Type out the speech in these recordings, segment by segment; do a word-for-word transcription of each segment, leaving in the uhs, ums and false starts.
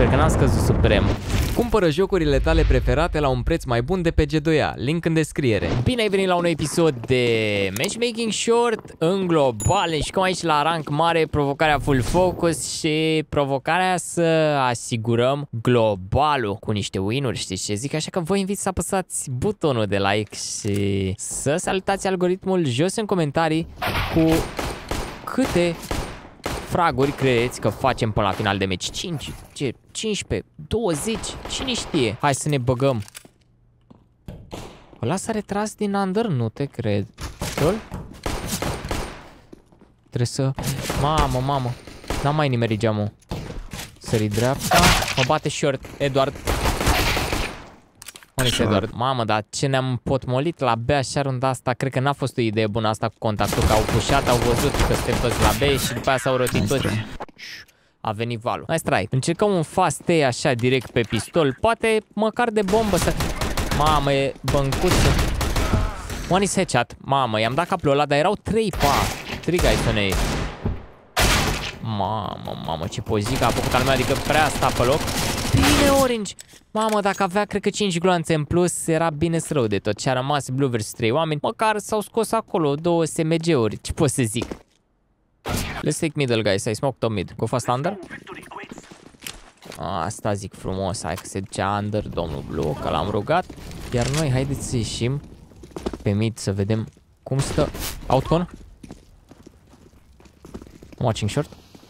Sper că n-am scăzut suprem. Cumpără jocurile tale preferate la un preț mai bun de pe G doi A. Link în descriere. Bine ai venit la un episod de Matchmaking Short în global. Și cum aici la rank mare, provocarea full focus și provocarea să asigurăm globalul cu niște win-uri, știți ce zic? Așa că vă invit să apăsați butonul de like și să salutați algoritmul jos în comentarii cu câte fraguri credeți că facem până la final de meci. cinci, cincisprezece, douăzeci, cine știe. Hai să ne băgăm. Ăla s-a retras din under? Nu te cred. Sol? Trebuie să... Mamă, mamă. N-am mai nimerit geamul. Sări dreapta. Mă bate short, Eduard. Unde este Eduard? Mamă, dar ce ne-am potmolit la B așa runda asta. Cred că n-a fost o idee bună asta cu contactul. Că au pușat, au văzut că suntem toți la B și după aia s-au rotit toți. A venit valul. Nice try. Încercăm un fast A așa direct pe pistol. Poate măcar de bombă să... Mamă, e băncuță. One is headshot. Mamă, i-am dat capul ăla, dar erau trei pa. trei guys on A. Mamă, mamă, ce pozică a făcut al meu, adică prea sta pe loc. Bine, Orange. Mamă, dacă avea, cred că cinci gloanțe în plus, era bine rău de tot. Ce-a rămas Blue versus trei oameni. Măcar s-au scos acolo două S M G-uri. Ce pot să zic? Let's take middle, guys. I smoke top mid. Go fast under. Asta zic frumos. Hai că se ducea under, domnul Blue, că l-am rugat. Iar noi, haideți să ieșim pe mid să vedem cum stă. Outcon. Watching short.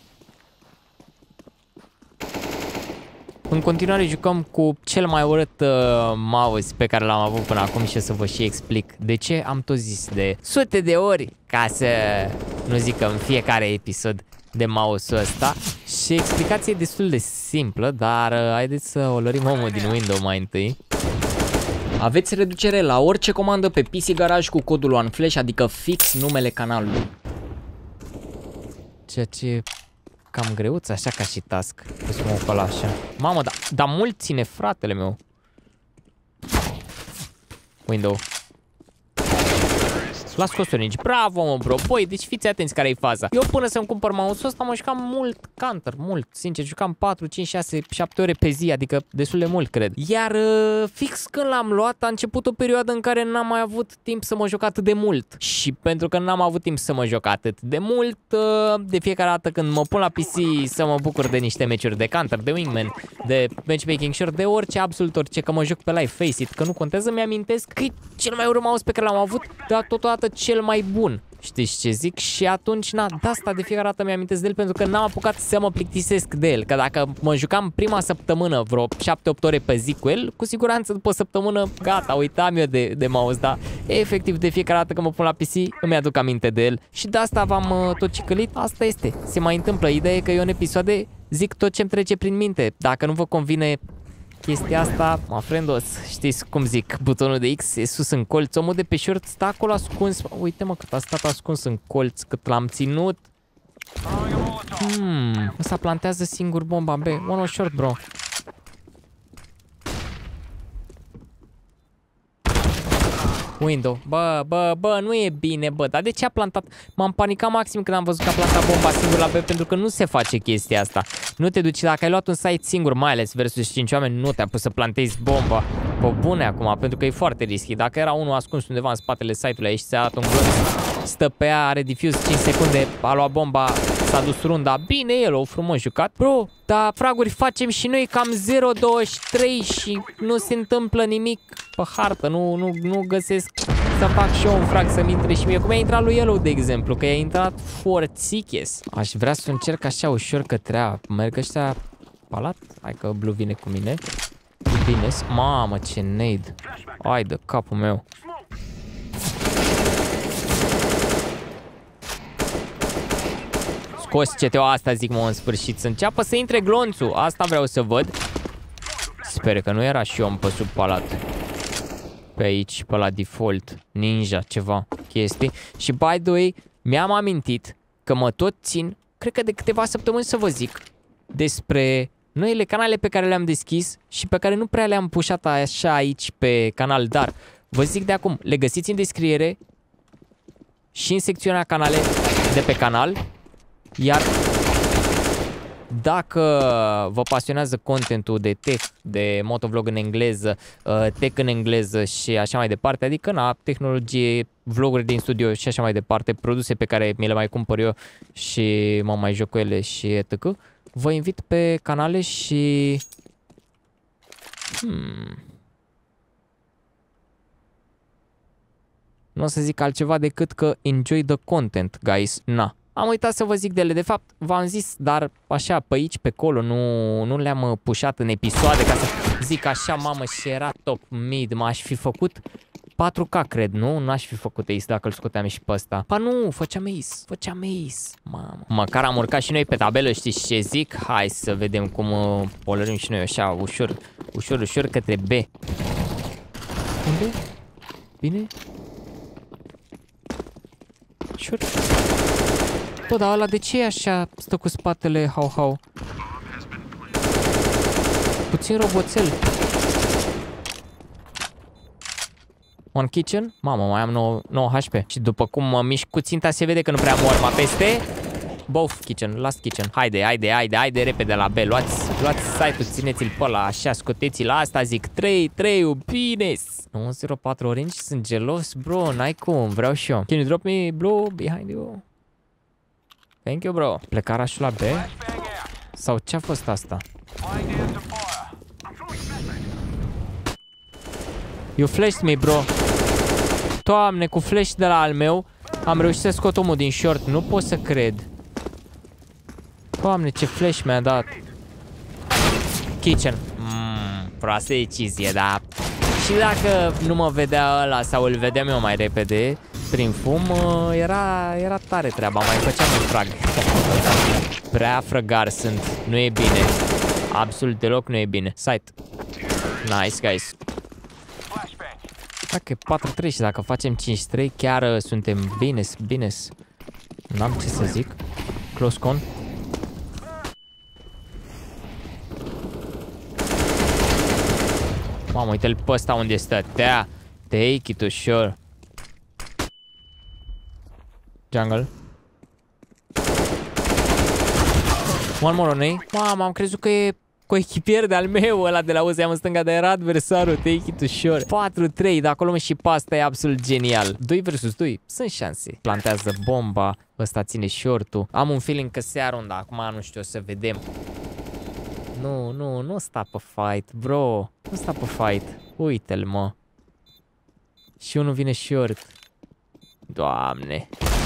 În continuare jucăm cu cel mai urât uh, mouse pe care l-am avut până acum și să vă și explic de ce am tot zis de sute de ori ca să nu zic în fiecare episod de mouse-ul ăsta. Și explicația e destul de simplă, dar uh, haideți să o lărim omul din window mai întâi. Aveți reducere la orice comandă pe P C Garage cu codul OneFlash, adică fix numele canalului. Ceea ce... cam greuț, așa ca și task. Cu smoke ăla așa. Mamă, dar da mult ține fratele meu. Window. L-a scos Orange. Bravo, mă, bro. Băi, deci fiți atenți care e faza. Eu până să-mi cumpăr mouse-ul ăsta mă jucam mult counter, mult. Sincer, jucam patru, cinci, șase, șapte ore pe zi, adică destul de mult, cred. Iar uh, fix când l-am luat a început o perioadă în care n-am mai avut timp să mă joc atât de mult. Și pentru că n-am avut timp să mă joc atât de mult, uh, de fiecare dată când mă pun la P C să mă bucur de niște meciuri de counter, de wingman, de matchmaking short, de orice, absolut orice, că mă joc pe live, face it, că nu contează, mi-amintesc că e cel mai urât mouse pe care l-am avut, dar totodată cel mai bun. Știți ce zic? Și atunci, na, de asta de fiecare dată mi-amintesc de el pentru că n-am apucat să mă plictisesc de el. Că dacă mă jucam prima săptămână vreo șapte opt ore pe zi cu el, cu siguranță după o săptămână, gata, uitam eu de, de mouse, dar efectiv de fiecare dată când mă pun la P C îmi aduc aminte de el. Și de asta v-am uh, tot cicălit. Asta este. Se mai întâmplă. Ideea e că eu în episoade zic tot ce-mi trece prin minte. Dacă nu vă convine chestia asta, mă friendos, știți cum zic, butonul de X e sus în colț, omul de pe short stă acolo ascuns. Uite mă cât a stat ascuns în colț, cât l-am ținut. Hmm, ăsta plantează singur bomba B. One short, bro. Window. Bă, bă, bă, nu e bine, bă. Dar de ce a plantat? M-am panicat maxim când am văzut că a plantat bomba singur la B, pentru că nu se face chestia asta. Nu te duci, dacă ai luat un site singur, mai ales versus cinci oameni, nu te-a pus să plantezi bomba. Pe bune acum, pentru că e foarte risky. Dacă era unul ascuns undeva în spatele site-ului, aici se a dat un glonț, stă pe ea, are diffuse cinci secunde, a luat bomba, s-a dus runda. Bine, el o frumos jucat. Bro, dar fraguri facem și noi cam zero douăzeci și trei și nu se întâmplă nimic pe hartă. Nu, nu, nu găsesc să fac și eu un frag să-mi intre și mie. Cum a intrat lui Yellow, de exemplu, că i-a intrat forțiches. Aș vrea să încerc așa ușor către A. Merg ăștia palat? Hai că Blue vine cu mine. Bine, mamă, ce nade. Hai de capul meu. Scos C T O asta, zic, mă, în sfârșit. Să înceapă să intre glonțul. Asta vreau să văd. Sper că nu era și om pe sub palat. Pe aici, pe la default. Ninja, ceva chestii. Și by the way, mi-am amintit că mă tot țin, cred că de câteva săptămâni să vă zic, despre noile canale pe care le-am deschis și pe care nu prea le-am pușat așa aici pe canal, dar vă zic de acum, le găsiți în descriere și în secțiunea canale de pe canal, iar Dacă vă pasionează contentul de tech, de motovlog în engleză, tech în engleză și așa mai departe, adică na, tehnologie, vloguri din studio și așa mai departe, produse pe care mi le mai cumpăr eu și mă mai joc cu ele și et cetera, vă invit pe canale și... Hmm... Nu o să zic altceva decât că enjoy the content, guys. Na. Am uitat să vă zic de ele. De fapt, v-am zis, dar așa, pe aici, pe acolo, nu, nu le-am pușat în episoade ca să zic așa, mamă, și era top mid. M-aș fi făcut patru K, cred, nu? N-aș fi făcut ace dacă îl scoteam și pe ăsta. Pa nu, făceam ace, făceam ace. Mamă. Măcar am urcat și noi pe tabelă, știți ce zic? Hai să vedem cum uh, polărim și noi așa, ușor, ușor, ușor către B. Unde? Bine? Ușor. Bă, dar ăla de ce e așa? Stă cu spatele, hau, hau. Puțin roboțel. One kitchen? Mamă, mai am nouă H P. Și după cum mă mișc cu ținta se vede că nu prea mor. Mă peste. Both kitchen, last kitchen. Haide, haide, haide, haide, repede la B. Luați, luați site-ul, țineți-l pe ăla, așa, scoteți-l asta, zic trei, trei, bine. nouă zero patru orange, sunt gelos, bro, n-ai cum, vreau și eu. Can you drop me blue behind you? Thank you, bro. Pleca rașul la B? Sau ce-a fost asta? You flashed me, bro. Doamne, cu flash de la al meu am reușit să scot omul din short. Nu pot să cred. Doamne, ce flash mi-a dat. Kitchen. Mmm, proastă decizie, da. Și dacă nu mă vedea ăla sau îl vedeam eu mai repede prin fum, era, era tare treaba. Mai făceam un frag. Prea frăgar sunt. Nu e bine. Absolut deloc nu e bine. Site. Nice, guys. Dacă e patru trei și dacă facem cinci trei, chiar suntem bine, bine. N-am ce să zic. Close con. Mamă, uite-l pe ăsta unde stătea. Take it ușor. Jungle. One more on A. Mamă, am crezut că e coechipier de-al meu, ăla de la U Z I am în stânga, dar era adversarul. Take it ușor. patru trei, dacă o luăm și pe asta e absolut genial. doi versus doi, sunt șanse. Plantează bomba, ăsta ține short-ul. Am un feeling că se arunda, acum nu știu, o să vedem. Nu, nu, nu sta pe fight, bro. Nu sta pe fight. Uite-l, mă. Și unul vine short. Doamne.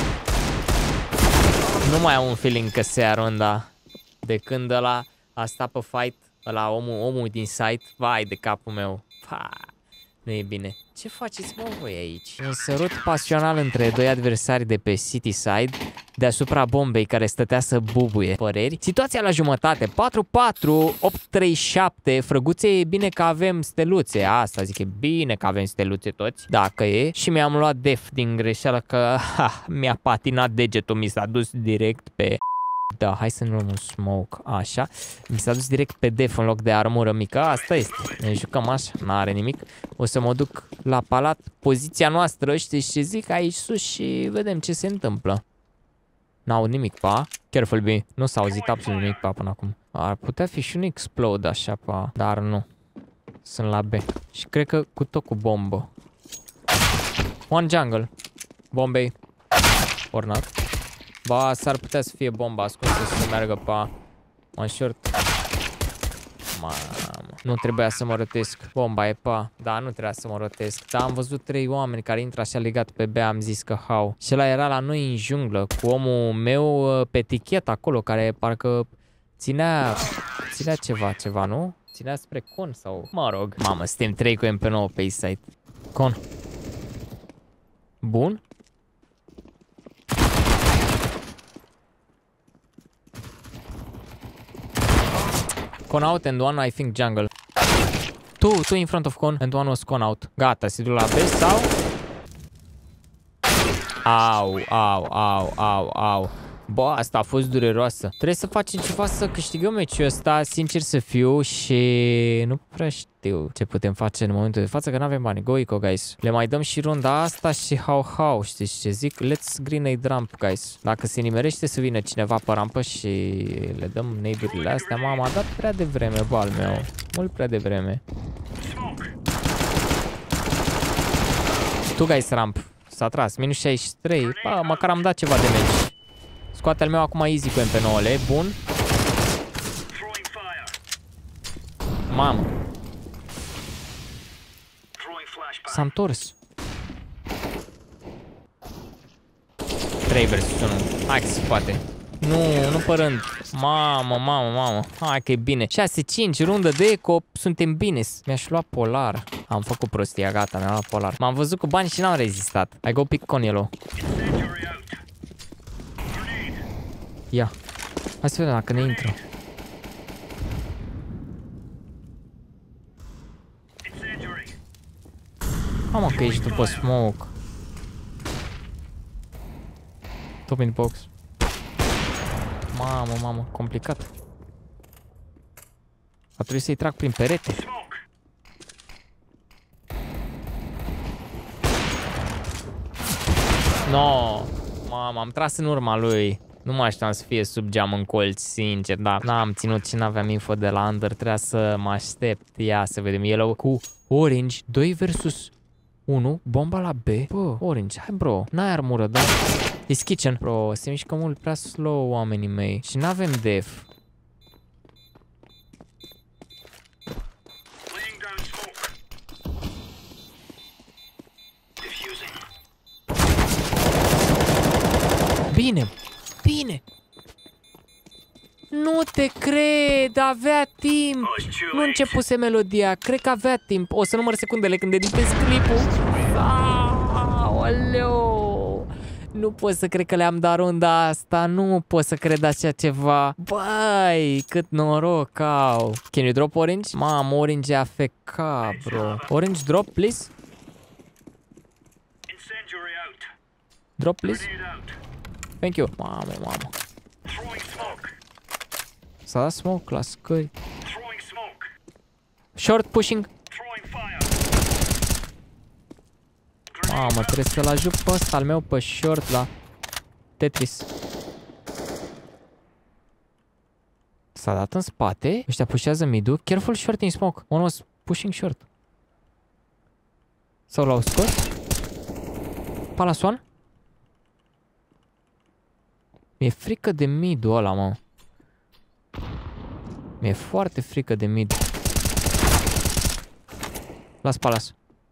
Nu mai am un feeling că se arunda. De când ăla a stat pe fight, ăla omul, omul din site, vai de capul meu. Pa, nu e bine. Ce faceți, mă, voi aici? Un sărut pasional între doi adversari de pe City Side, deasupra bombei care stătea să bubuie. Păreri? Situația la jumătate, patru patru, opt trei șapte, frăguțe, e bine că avem steluțe. Asta zic, e bine că avem steluțe toți, dacă e. Și mi-am luat def din greșeală că mi-a patinat degetul, mi s-a dus direct pe... Da, hai să nu luăm un smoke, așa. Mi s-a dus direct pe def în loc de armură mică. Asta este, ne jucăm așa, n-are nimic. O să mă duc la palat, poziția noastră, știți ce zic, aici sus și vedem ce se întâmplă. N-aud nimic, pa. Careful, B. Nu s-a auzit absolut nimic, pa, până acum. Ar putea fi și un explode așa, pa. Dar nu. Sunt la B. Și cred că cu tot cu bombă. One jungle. Bombei. Or not. Ba, s-ar putea să fie bomba ascunsă să meargă pe one short. Mamă, nu trebuia să mă rotesc. Bomba e pa. Da, nu trebuia să mă rotesc. Da, am văzut trei oameni care intră așa legat pe B, am zis că hau. Și ăla era la noi în junglă, cu omul meu pe tichet acolo, care parcă ținea, ținea ceva, ceva, nu? Ținea spre con sau... Mă rog. Mamă, suntem trei cu M P nouă pe east side. Con. Bun. Con out and one, I think, jungle. Two, two in front of con and one was con out. Gata, se duc la B sau... Au, au, au, au, au. Bă, asta a fost dureroasă. Trebuie să facem ceva să câștigăm meciul ăsta, sincer să fiu, și nu prea știu ce putem face în momentul de față, că nu avem bani. Go, Ico, guys. Le mai dăm și runda asta și hau-hau, știți ce zic? Let's grenade ramp, guys. Dacă se nimerește să vină cineva pe rampă și le dăm nade-urile astea, mama, a dat prea devreme, bă, al meu. Mult prea devreme. Tu, guys, ramp. S-a tras. Minus șaizeci și trei. Bă, măcar am dat ceva de meci. Scoate al meu acum easy cu M P nouă-le. Bun. Mamă. S-a întors. trei versus unu. Hai că se poate. Nu, nu părând. Mamă, mamă, mamă. Hai că e bine. șase cinci, rundă de eco. Suntem bine. Mi-aș lua polar. Am făcut prostia, gata, mi-am luat polar. M-am văzut cu bani și n-am rezistat. I go pick con yellow. Ia. Hai să vedem dacă ne intră. Mamă că ești după smoke. Top in box. Mamă, mamă, complicat. A trebuit să-i trag prin perete. No, mamă, am tras în urma lui. Nu mă așteptam să fie sub geam în colț, sincer, da. N-am ținut și n-aveam info de la under. Trebuia să mă aștept. Ia să vedem. Yellow cu orange. doi versus unu. Bomba la B. Bă, orange. Hai, bro. N-ai armură, da? It's kitchen. Bro, se mișcă mult prea slow oamenii mei. Și n-avem def. Bine. Bine! Nu te cred! Avea timp! Nu începuse melodia. Cred că avea timp. O să număr secundele când editez clipul. Aoleu! Nu pot să cred că le-am dat runda asta. Nu pot să cred așa ceva. Băi, cât noroc au. Can you drop orange? Mamă, orange e A F K, bro. Orange drop, please. Drop, please. Thank you. Mamă, mamă. S-a dat smoke la scări. Short pushing. Mamă, trebuie să-l ajut pe ăsta al meu pe short la Tetris. S-a dat în spate. Ăștia pushează mid-ul. Careful short in smoke. One was pushing short. Sau l-au scos? Palace one. Mi-e frică de mid-ul ăla, mă. Mi-e foarte frică de mid. Las Palace.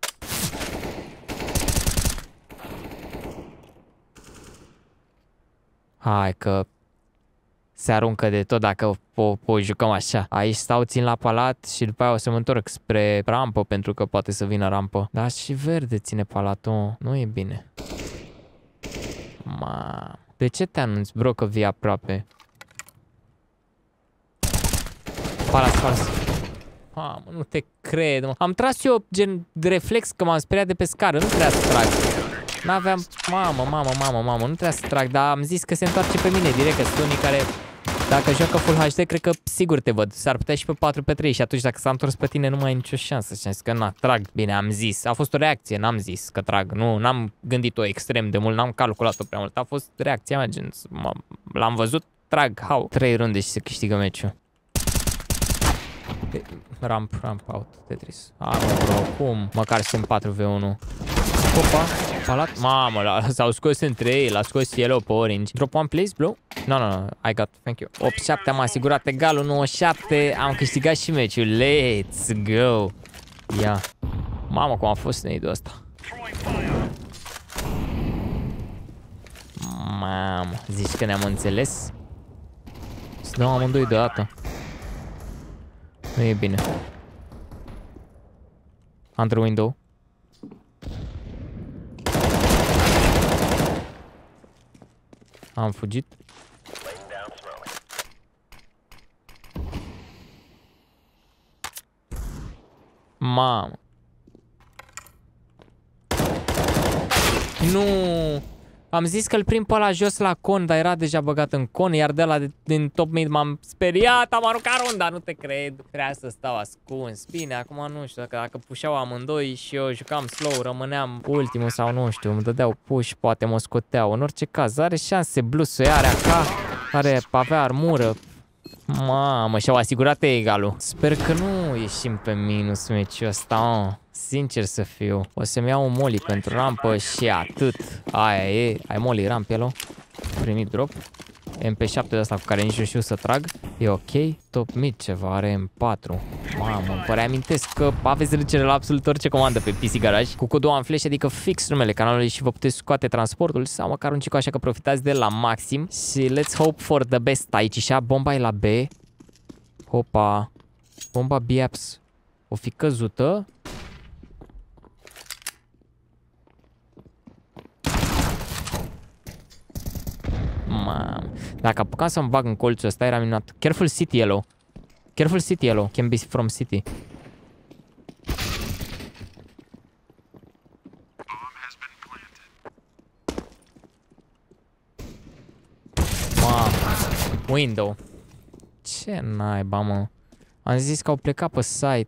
Hai că se aruncă de tot dacă o, o jucăm așa. Aici stau, țin la palat și după aia o să mă întorc spre rampă pentru că poate să vină rampă. Dar și verde ține palatul. Nu e bine. Ma. De ce te anunți, bro, că vii aproape? Palas, palas. Ah, mă, nu te cred, mă. Am tras eu gen de reflex că m-am speriat de pe scară. Nu trebuia să trag. N-aveam... Mamă, mamă, mamă, mamă. Nu trebuia să trag, dar am zis că se întoarce pe mine direct. Că sunt unii care, dacă joacă Full H D, cred că sigur te văd. S-ar putea și pe patru pe trei și atunci dacă s-a întors pe tine nu mai ai nicio șansă. Și am zis că na, trag. Bine, am zis. A fost o reacție, n-am zis că trag. Nu, n-am gândit-o extrem de mult, n-am calculat-o prea mult. A fost reacția mea, gen, l-am văzut, trag, how. Trei runde și se câștigă meciul. Ramp, ramp out, Tetris. Ah, bro, cum? Măcar suntem patru v unu. Opa, palat. Mamă, s-au scos între ei, l-a scos yellow pe orange. Drop one, please, blue? No, no, no, I got, thank you. opt șapte am asigurat egalul, nouă șapte, am câștigat și meciul. Let's go. Ia. Mamă, cum a fost nade-ul ăsta. Mamă, zici că ne-am înțeles? Să dăm amândoi deodată. Nu e bine. Under window. Am fugit. Mamă. Nu. Am zis că îl prind pe ăla jos la con, dar era deja băgat în con, iar de ăla din top mid m-am speriat, am aruncat runda, nu te cred. Trebuia să stau ascuns. Bine, acum nu știu, dacă, dacă pușeau amândoi și eu jucam slow, rămâneam ultimul sau nu știu, îmi dădeau push, poate mă scoteau. În orice caz, are șanse Blues-ul, are A K, are avea armură. Mamă, și-au asigurat egalul. Sper că nu ieșim pe minus meciul ăsta, oh. Sincer să fiu. O să-mi iau un molly pentru rampă și atât. Aia e. Ai molly rampelo. Primit drop. M P șapte de asta cu care nici nu știu să trag. E ok. Top mid ceva. Are M patru. Mamă, îmi părea amintesc că aveți reducere la absolut orice comandă pe P C Garage. Cu codul AMFlash, adică fix numele canalului și vă puteți scoate transportul sau măcar un cico, așa că profitați de la maxim. Și let's hope for the best aici. Și bomba e la B. Hopa. Bomba B-Apps o fi căzută. Mamă. Dacă apucam să-mi bag în colțul ăsta, era minunat. Careful city yellow. Careful city yellow. Can be from city. Mamă. Window. Ce naiba, mă. Am zis că au plecat pe site.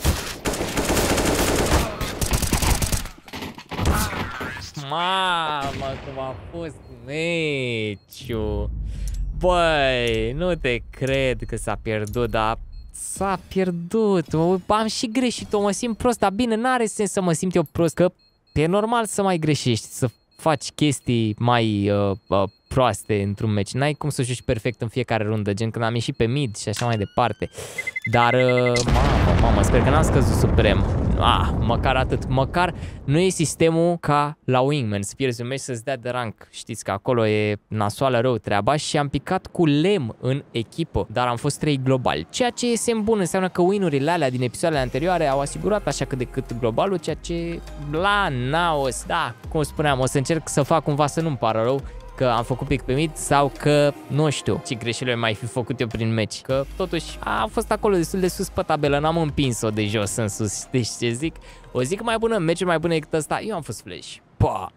Mamă, cum a fost meciul. Băi, nu te cred că s-a pierdut, dar s-a pierdut. Am și greșit-o, mă simt prost, dar bine, n-are sens să mă simt eu prost, că e normal să mai greșești, să faci chestii mai uh, uh, proaste într-un meci. N-ai cum să joci perfect în fiecare rundă, gen când am ieșit pe mid și așa mai departe. Dar, uh, mamă, mamă, sper că n-am scăzut suprem. Ah, măcar atât. Măcar nu e sistemul ca la Wingman, să pierzi un meci să-ți dea de rank. Știți că acolo e nasoală rău treaba și am picat cu Lem în echipă, dar am fost trei globali. Ceea ce e semn bun, înseamnă că win-urile alea din episoadele anterioare au asigurat așa cât de cât globalul, ceea ce la naos. Da, cum spuneam, o să încerc să fac cumva să nu-mi pară rău că am făcut pic pe mid sau că nu știu ce greșeli mai fi făcut eu prin meci. Că totuși a fost acolo destul de sus pe tabelă, n-am împins-o de jos în sus. Știi ce zic? O zic mai bună, meciuri mai bune decât ăsta, eu am fost flash. Pa!